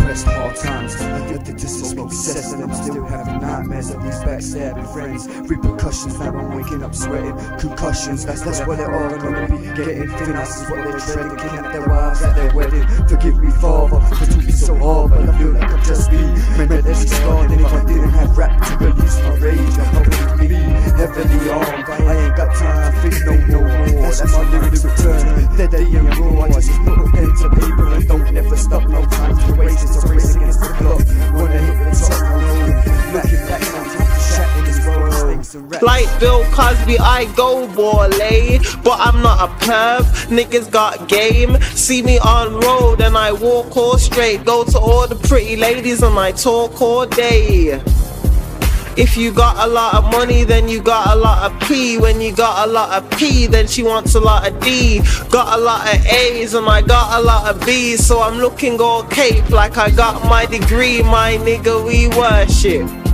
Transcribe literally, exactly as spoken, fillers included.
depressed hard times, addicted to smoke cess, and I'm still having nightmares of these backstabbing friends. Repercussions, now I'm waking up sweating. Concussions, that's, that's what they're all gonna be getting. Finances, what they're treading. Kidnap their wives at their wedding. Forgive me, Father, for to be so hard, but I feel like I'm just me. Mentally scarred, and if I didn't have rap to release my rage, I would be heavily armed. I ain't got time to think no more. That's my lyrics return. Deadly and raw, I just put a pen to paper and don't ever stop. No time to waste, it's a race against the clock. Wanna hit the top, no. Looking back now, time to chat in this world. Like Bill Cosby, I go ballet, but I'm not a perv. Niggas got game. See me on road and I walk all straight. Go to all the pretty ladies and I talk all day. If you got a lot of money, then you got a lot of P. When you got a lot of P, then she wants a lot of D. Got a lot of A's and I got a lot of B's. So I'm looking all cape like I got my degree. My nigga, we worship.